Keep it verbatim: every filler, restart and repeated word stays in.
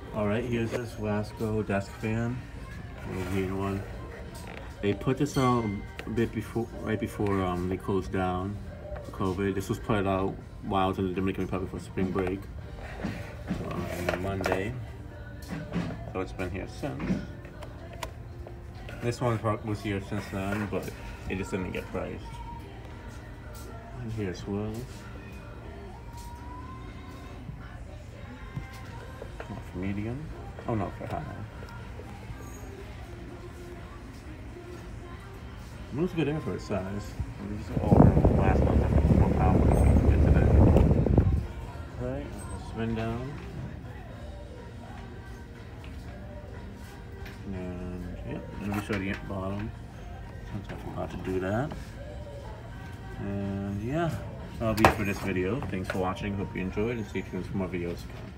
Alright, here's this Lasko Desk Fan. Little green one. They put this out a bit before, right before um, they closed down for COVID. This was put out while I was in the Dominican Republic for spring break uh, on Monday. So it's been here since. This one was here since then, but it just didn't get priced. And here's Will. For medium. Oh no, for high. It was good air for its size. These are all last ones are more powerful than we can get today. Right, spin down. And yep, let me show you the bottom. Since I forgot to do that. And yeah, that'll be it for this video. Thanks for watching. Hope you enjoyed and stay tuned for more videos.